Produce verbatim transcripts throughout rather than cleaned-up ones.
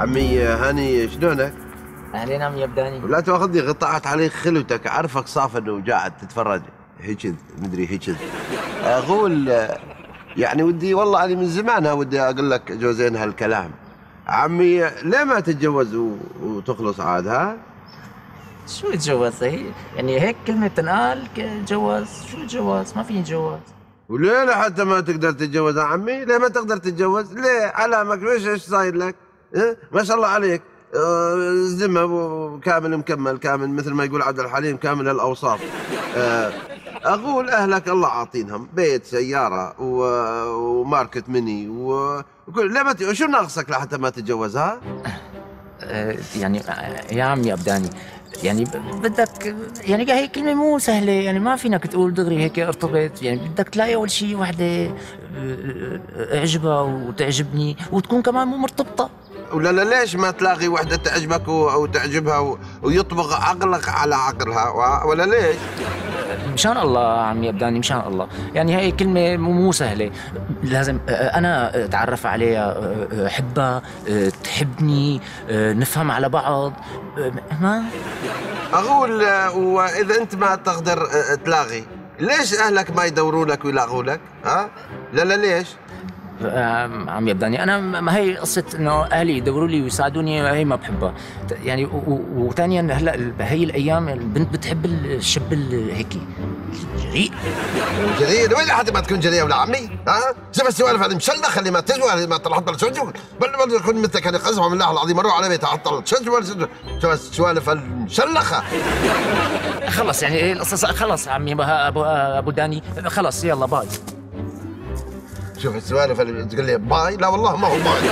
عمي هاني شلونك؟ اهلين عم يبداني. لا تاخذني قطعت عليك خلوتك، اعرفك صافن وقاعد تتفرج هيك مدري هيك. اقول يعني ودي والله انا من زمان ودي اقول لك جوزين هالكلام. عمي ليه ما تتجوز وتخلص عاد ها؟ شو يتجوز هي؟ يعني هيك كلمة تنقال جواز، شو الجواز؟ ما في جواز. وليه لحتى ما تقدر تتجوز يا عمي؟ ليه ما تقدر تتجوز؟ ليه؟ علامك ليش ايش صاير لك؟ اه؟ ما شاء الله عليك زمه وكامل مكمل كامل مثل ما يقول عبد الحليم كامل الاوصاف. اه اقول اهلك الله عاطينهم بيت سياره وماركت مني وكل ليه ما شو ناقصك لحتى ما تتجوز ها؟ اه يعني يا عمي ابداني يعني بدك يعني هي كلمة مو سهلة، يعني ما فينك تقول دغري هيك ارتبط، يعني بدك تلاقي أول شيء وحدة اعجبها وتعجبني وتكون كمان مو مرتبطة. ولا لا ليش ما تلاقي وحدة تعجبك وتعجبها ويطبق عقلك على عقلها ولا ليش؟ مشان الله عمي ابداني مشان الله، يعني هي كلمة مو سهلة، لازم أنا أتعرف عليها، أحبها، تحبني، نفهم على بعض. ما أقول وإذا أنت ما تقدر تلاقي ليش أهلك ما يدوروا لك ويلاقوا لك؟ ها؟ لا لا ليش؟ عم يبداني انا ما هي قصه انه اهلي يدوروا لي ويساعدوني، هي ما بحبها يعني. وثانيا هلا هي الايام البنت بتحب الشاب هيك جريء. جريء وين لحد ما تكون جريئه ولا عمي؟ ها؟ شوف السوالف هذه مشلخه اللي ما تسوى اللي ما طلعت بلا شجر بل بل يكون مثلك انا قسما بالله العظيم اروح على بيتها احط شجر شوف السوالف المشلخه. خلص يعني القصص خلص عمي ابو ابو داني خلص يلا باي. شوف السوالف اللي تقول لي باي، لا والله ما هو باي.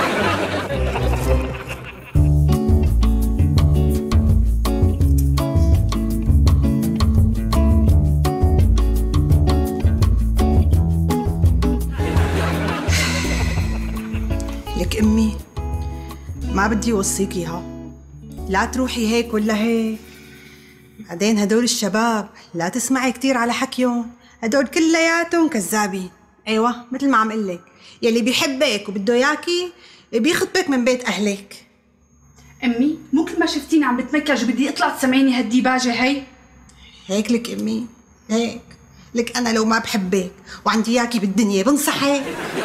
لك امي ما بدي اوصيك اياها، لا تروحي هيك ولا هيك. بعدين هدول الشباب لا تسمعي كثير على حكيهم، هدول كلياتهم كذابين. ايوه مثل ما عم قلك، يلي بيحبك وبده اياكي بيخطبك من بيت اهلك. امي مو كل ما شفتيني عم بتمكج بدي اطلع تسمعيني هالديباجه هي؟ هيك لك امي هيك لك، انا لو ما بحبك وعندي اياكي بالدنيا بنصحك.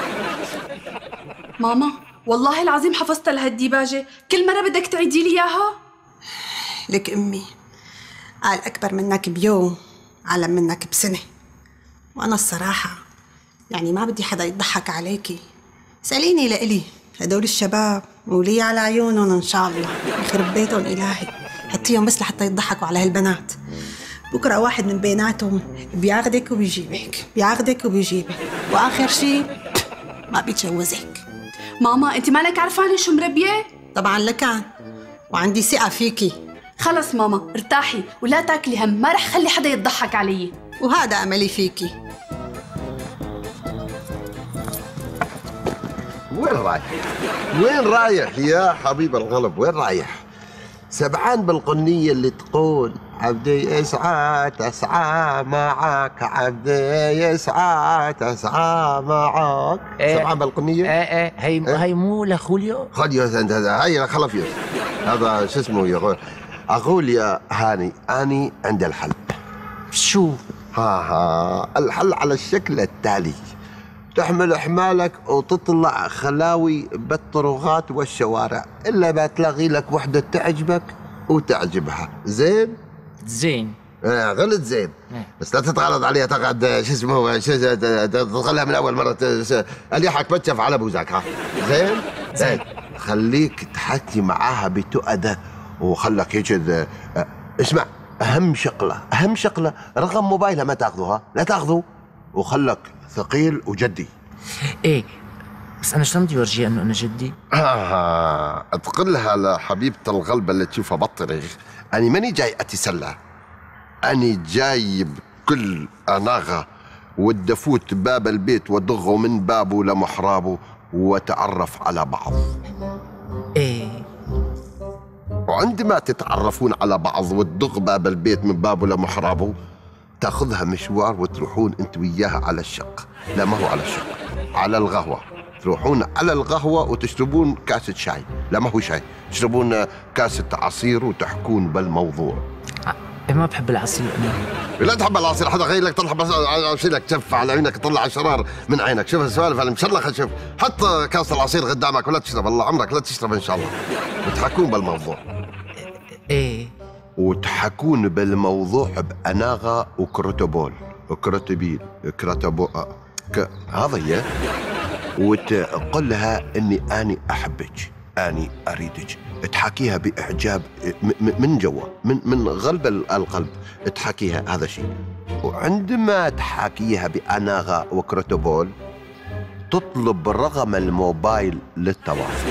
ماما والله العظيم حفظت لهالديباجه، كل مره بدك تعيدي لي اياها. لك امي قال اكبر منك بيوم علم منك بسنه، وانا الصراحه يعني ما بدي حدا يضحك عليكي. سأليني لإلي هدول الشباب ولي على عيونهم إن شاء الله يخرب بيتهم إلهي، حطيهم بس لحتى يضحكوا على هالبنات. بكرة واحد من بيناتهم بياخدك وبيجيبك، بياخدك وبيجيبك، وآخر شيء ما بيتجوزك. ماما أنت مالك عرفاني شو مربية؟ طبعا لكان، وعندي ثقة فيكي. خلص ماما ارتاحي ولا تاكلي هم، ما رح خلي حدا يضحك علي، وهذا أملي فيكي. وين رايح؟ وين رايح يا حبيب القلب؟ وين رايح؟ سبعان بالقنية اللي تقول عبدي يسعى تسعى معك، عبدي يسعى تسعى معك. ايه سبعان بالقنية؟ ايه ايه هي ايه؟ هي مو لخوليو؟ خوليوس انت هاي خلفيوس هذا شو اسمه يا اخوي. اقول يا هاني اني عندي الحل. شو؟ ها ها الحل على الشكل التالي: تحمل حمالك وتطلع خلاوي بالطرقات والشوارع الا ما تلاقي لك وحده تعجبك وتعجبها. زين؟ زين آه غلط زين. بس لا تتغلط عليها تقعد شو اسمه تدخلها من اول مره اليحك بتشف على بوزك. ها زين؟ زين خليك تحكي معاها بتؤدة وخلك هيك. اسمع اهم شغله اهم شغله رقم موبايلها ما تاخذوها، لا تاخذه، وخلك ثقيل وجدي. ايه بس انا شلون بدي ورجيها انه انا جدي؟ آه تقلها لحبيبة القلب اللي تشوفها بطريق أنا ماني جاي أتسلى، أنا جاي بكل أناغة ودفوت باب البيت ودغه من بابه لمحرابه وتعرف على بعض. ايه وعندما تتعرفون على بعض وتدغ باب البيت من بابه لمحرابه تاخذها مشوار وتروحون انت وياها على الشق. لا ما هو على الشق، على القهوة. تروحون على القهوة وتشربون كاسة شاي، لا ما هو شاي، تشربون كاسة عصير وتحكون بالموضوع. ما بحب العصير أنا. لا تحب العصير، حدا غير لك طلع بس لك تف على عينك، طلع الشرار من عينك. شوف السوالف انا مشلخه. شوف حط كاس العصير قدامك ولا تشرب، الله عمرك لا تشرب ان شاء الله. وتحكون بالموضوع. ايه وتحكون بالموضوع بأناغة وكروتوبول وكروتوبيل كروتوبول ك... هذا هي. وتقول لها اني اني احبك، اني اريدك، تحكيها باعجاب من جوا، من من غلب القلب تحكيها هذا شيء. وعندما تحكيها بأناغة وكروتوبول تطلب رقم الموبايل للتواصل.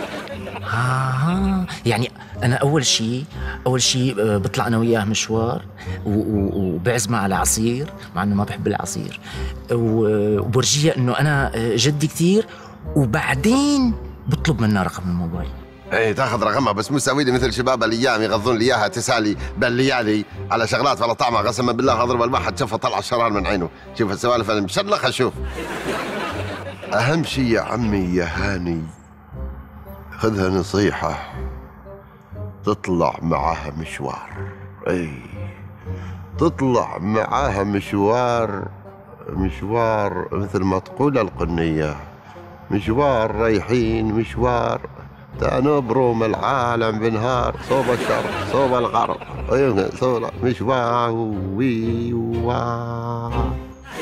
آه يعني أنا أول شيء أول شيء بطلع أنا وياه مشوار وبعزمها على عصير، مع إنه ما بحب العصير، وبرجيها إنه أنا جدي كثير، وبعدين بطلب منها رقم الموبايل. ايه تاخذ رقمها، بس مو تسوي لي مثل شباب الايام يغضون لي اياها تسالي بالليالي على شغلات ولا طعمها، قسما بالله اضرب الواحد شوفه طلع الشرار من عينه. شوف السوالف انا مشلخه. شوف اهم شيء يا عمي يا هاني، خذها نصيحة، تطلع معاها مشوار. اي تطلع معاها مشوار، مشوار مثل ما تقول القنية، مشوار رايحين مشوار تنبرم العالم بنهار صوب الشرق صوب الغرب. ايوه صوب مشوار وي وا.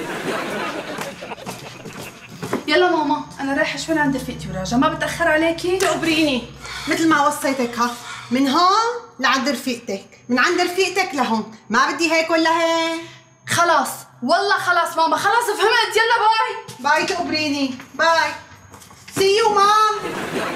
يلا ماما انا رايحه شوي لعند رفيقتي وراجعه، ما بتاخر عليكي؟ تقبريني مثل ما وصيتك، ها من هون لعند رفيقتك، من عند رفيقتك لهون، ما بدي هيك ولا هيك. خلاص والله خلاص ماما، خلاص فهمت. يلا باي باي تقبريني، باي سي يو مام.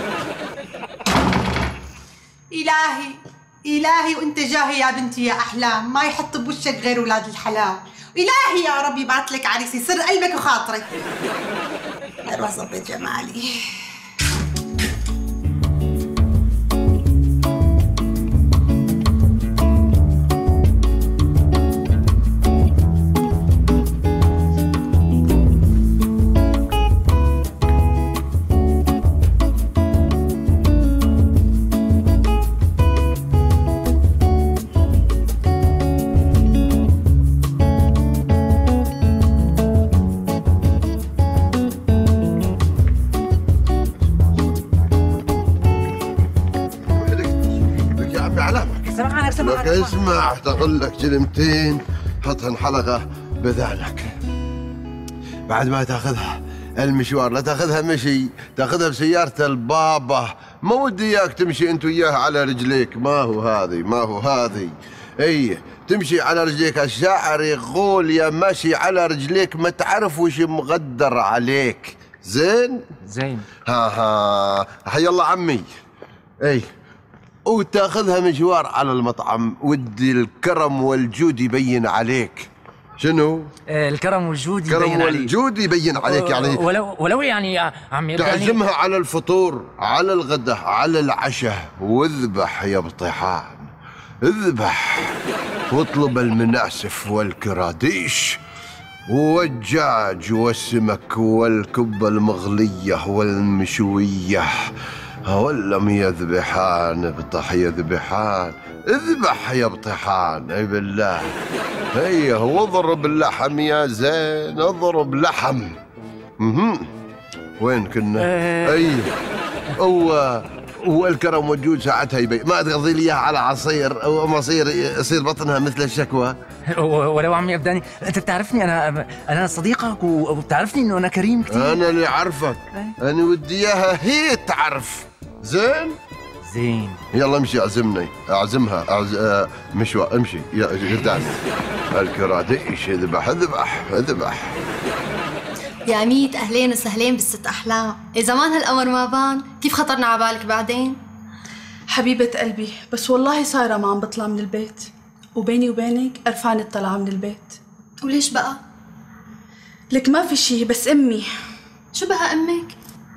إلهي إلهي وأنت جاهي يا بنتي يا أحلام، ما يحط بوشك غير أولاد الحلال. إلهي يا رب يبعث لك عريس يسر قلبك وخاطرك. أروح ظبط جمالي. لك اسمع تقول لك كلمتين حطهن حلقة بذهنك. بعد ما تاخذها المشوار لا تاخذها مشي، تاخذها بسيارة البابا. ما ودي اياك تمشي انت وياها على رجليك، ما هو هذه ما هو هذه. اي تمشي على رجليك، الشاعر يقول يا ماشي على رجليك ما تعرف وش مقدر عليك. زين؟ زين. ها ها حي الله عمي. اي وتاخذها مشوار على المطعم، ودي الكرم والجود يبين عليك. شنو؟ آه الكرم والجود يبين عليك. الكرم والجود يبين عليك يعني ولو ولو يعني يا عمي تعزمها على الفطور، على الغداء، على العشاء، واذبح يا بطيحان اذبح، واطلب المناسف والكراديش والدجاج والسمك والكبة المغلية والمشوية ولم يذبحان بطح يذبحان. اذبح يا بطحان. اي بالله هي واضرب اللحم يا زين، اضرب لحم. اها وين كنا؟ اي هو والكرم والجود ساعتها يبي ما تقضي لي اياها على عصير او مصير يصير بطنها مثل الشكوى. ولو عمي ابداني انت بتعرفني، انا انا صديقك وبتعرفني انه انا كريم كثير. انا اللي اعرفك، انا ودي اياها هي تعرف. زين؟ زين. يلا امشي اعزمني، اعزمها أعز... آه مشوى امشي يا قدامي. الكراديش اذبح اذبح اذبح. يا ميت اهلين وسهلين بالست احلام، اذا ما هالامر ما بان كيف خطرنا على بالك بعدين؟ حبيبة قلبي بس والله صايرة ما عم بطلع من البيت، وبيني وبينك قرفانة الطلعة من البيت. وليش بقى؟ لك ما في شي، بس امي. شو بها امك؟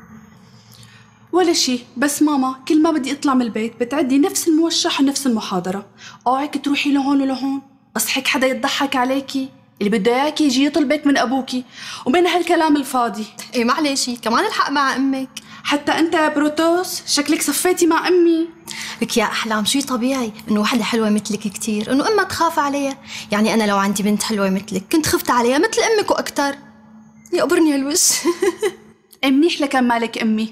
ولا شي، بس ماما كل ما بدي اطلع من البيت بتعدي نفس الموشح ونفس المحاضرة. اوعك تروحي لهون ولهون، اصحك حدا يضحك عليكي، اللي بده اياكي يجي يطلبك من ابوكي ومن هالكلام الفاضي. ايه معلش كمان الحق مع امك. حتى انت يا بروتوس شكلك صفيتي مع امي. لك يا احلام شي طبيعي انه وحده حلوه مثلك كثير انه امها تخاف عليها. يعني انا لو عندي بنت حلوه مثلك كنت خفت عليها مثل امك واكثر. يقبرني هالوش. منيح لكان مالك امي.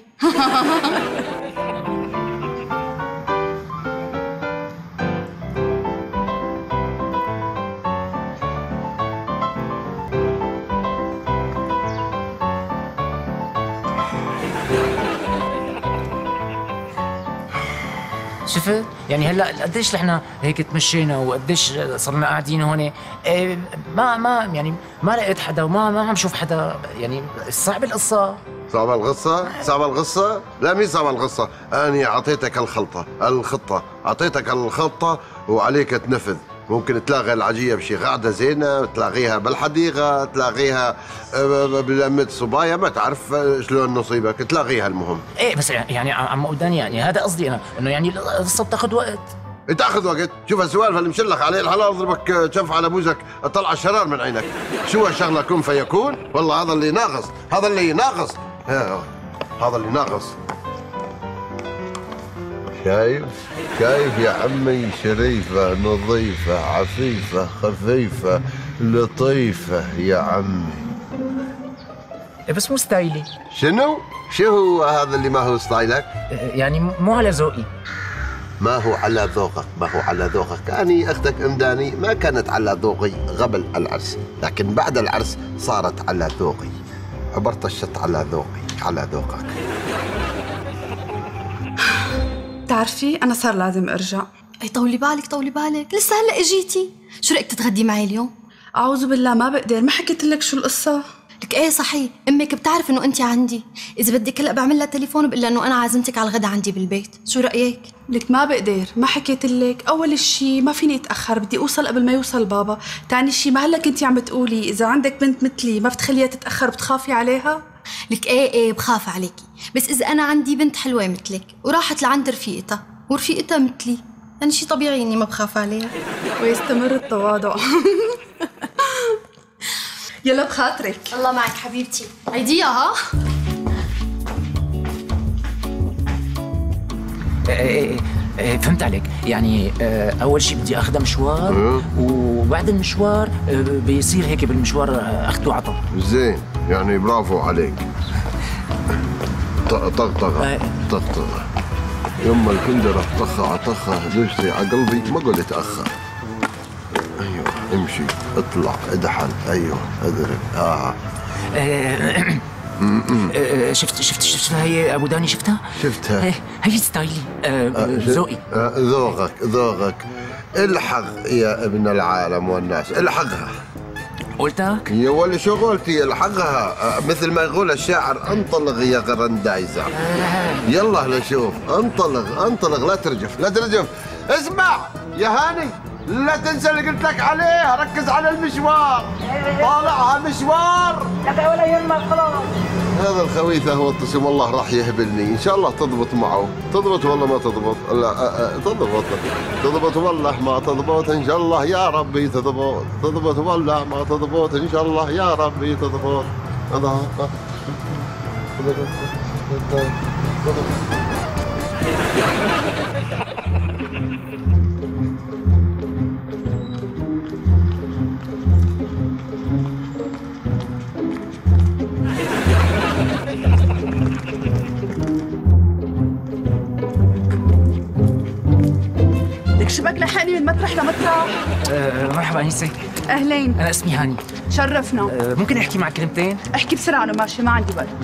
شفت؟ يعني هلا قديش نحن هيك تمشينا وقديش صرنا قاعدين هون، إيه ما ما يعني ما لقيت حدا وما ما عم شوف حدا، يعني صعب القصة. صعبة القصة؟ صعبة القصة؟ لا مين صعبة القصة؟ أنا أعطيتك الخلطة، الخطة، أعطيتك الخطة وعليك تنفذ. ممكن تلاغي العجية بشي قاعدة زينة، تلاغيها بالحديقة، تلاغيها بلمة صبايا، ما تعرف شلون نصيبك، تلاغيها المهم. ايه بس يعني عم قداني يعني هذا قصدي انا، انه يعني القصة بتاخذ وقت. تاخذ وقت؟ شوف السوالف اللي مشلخ عليه الحلال اضربك شف على بوزك طلع الشرار من عينك. شو هالشغلة كن فيكون؟ والله هذا اللي ناقص، هذا اللي ناقص، هذا اللي ناقص. شايف؟ شايف يا عمي؟ شريفة نظيفة عفيفة خفيفة لطيفة يا عمي. بس مو ستايلي. شنو؟ شو هو هذا اللي ما هو ستايلك؟ يعني مو على ذوقي. ما هو على ذوقك، ما هو على ذوقك. أني أختك أم داني ما كانت على ذوقي قبل العرس، لكن بعد العرس صارت على ذوقي. عبرت الشط على ذوقي، على ذوقك. بتعرفي أنا صار لازم أرجع. اي طولي بالك طولي بالك، لسه هلا اجيتي. شو رأيك تتغدي معي اليوم؟ أعوذ بالله ما بقدر، ما حكيت لك شو القصة؟ لك ايه صحيح، امك بتعرف انه انت عندي. اذا بدك هلا بعمل لها تليفون وبقول لها انه انا عازمتك على الغدا عندي بالبيت، شو رايك؟ لك ما بقدر، ما حكيت لك. اول شيء ما فيني اتاخر، بدي اوصل قبل ما يوصل بابا. ثاني شيء ما هلا كنتي عم بتقولي اذا عندك بنت مثلي ما بتخليها تتاخر، بتخافي عليها. لك ايه ايه بخاف عليكي، بس اذا انا عندي بنت حلوه مثلك وراحت لعند رفيقتها ورفيقتها مثلي، يعني شيء طبيعي اني ما بخاف عليها. ويستمر التواضع. يلا بخاطرك. الله معك حبيبتي، عيديها ها. ايه ايه فهمت عليك، يعني اول شيء بدي اخذها مشوار وبعد المشوار بيصير هيك بالمشوار اخذ وعطا. زين، يعني برافو عليك. طقطقه طقطقه يما الكندره طخه طخه زوجتي على قلبي ما قلت اتاخر. ايوه امشي اطلع ادحن ايوه اضرب. اه شفت شفت شفت هي ابو داني شفتها؟ شفتها. هي ستايلي ذوقي. ذوقك ذوقك. الحق يا ابن العالم والناس، الحقها. قلتها؟ يا ولي شو قلتي؟ الحقها. مثل ما يقول الشاعر انطلق يا غرندايزر. يلا لشوف، انطلق انطلق لا ترجف لا ترجف. اسمع يا هاني، لا تنسى اللي قلت لك عليه، ركز على المشوار. طالعها مشوار. لا ولا يهمك خلاص. هذا الخويث هو الطسم والله راح يهبلني، ان شاء الله تضبط معه. تضبط والله ما تضبط؟ لا أه أه تضبط تضبط والله ما تضبط ان شاء الله يا ربي تضبط. تضبط والله ما تضبط ان شاء الله يا ربي تضبط. لك شبك لحقني من مطرح لمطرح. أه مرحبا انسه. اهلين. انا اسمي هاني. شرفنا. أه ممكن احكي معك كلمتين؟ احكي بسرعه انا ماشي ما عندي وقت.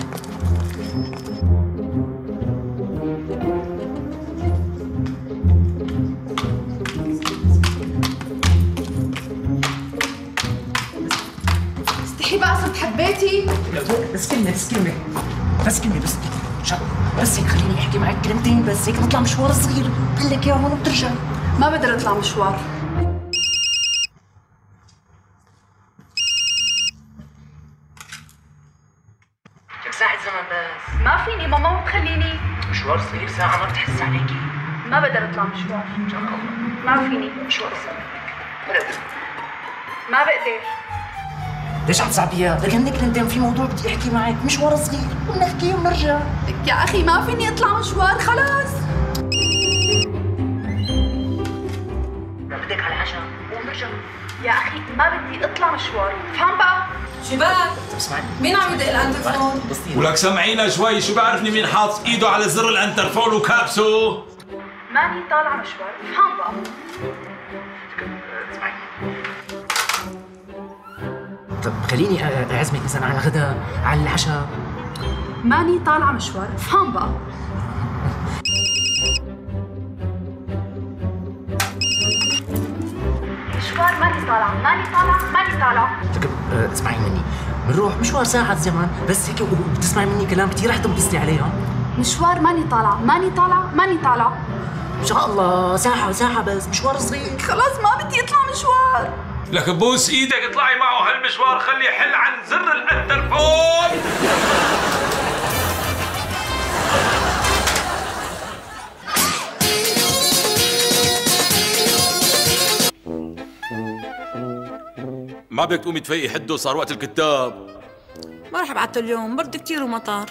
استحي بقى صرت حبيتي. بس كلمه بس كلمه بس كلمه بس بس هيك خليني احكي معك كلمتين بس هيك نطلع مشوار صغير، بقول لك اياه هون وبترجع. ما بقدر اطلع مشوار. لك ساعة زمن بس. ما فيني، ماما ما بتخليني. مشوار صغير ساعة ما بتحس عليكي. ما بقدر اطلع مشوار. ان شاء الله ما فيني. مشوار صغير. ما بقدر. ليش عم تصعبيها؟ لك هنيك لندن في موضوع بدي احكي معك، مشوار صغير ونحكي ونرجع. لك يا اخي ما فيني اطلع مشوار خلاص. بدك على العشاء ونرجع. يا اخي ما بدي اطلع مشوار، فهم بقى؟ شباب اسمعني، مين عم يدق الانترفون؟ ولك سمعينا شوي، شو بعرفني مين حاط ايده على زر الانترفون وكابسه؟ ماني طالعه مشوار، فهم بقى؟ طب خليني اعزمك مثلا على غدا، على العشاء. ماني طالعه مشوار، فهم بقى؟ مشوار ماني طالعه، ماني طالعه، ماني طالعه. لك اسمعي مني، بنروح مشوار ساعة زمان بس هيك وبتسمعي مني كلام كثير رح تنبسطي عليها. مشوار ماني طالعه، ماني طالعه، ماني طالعه. ان شاء الله ساعة ساعة بس، مشوار صغير. خلاص ما بدي اطلع مشوار. لك بوس ايدك اطلعي معه هالمشوار، خليه يحل عن زر الانترفون. ما بدك تقومي تفيقي حده، صار وقت الكتاب. ما رح ابعته اليوم، برد كتير ومطر.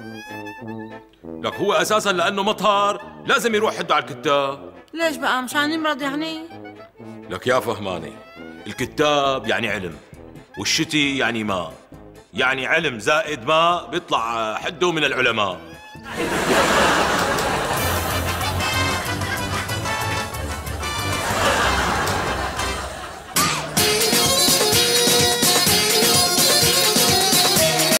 لك هو اساسا لانه مطر لازم يروح حده على الكتاب. ليش بقى مشان يمرض يعني؟ لك يا فهماني، الكتاب يعني علم، والشتي يعني ماء، يعني علم زائد ماء بيطلع حده من العلماء.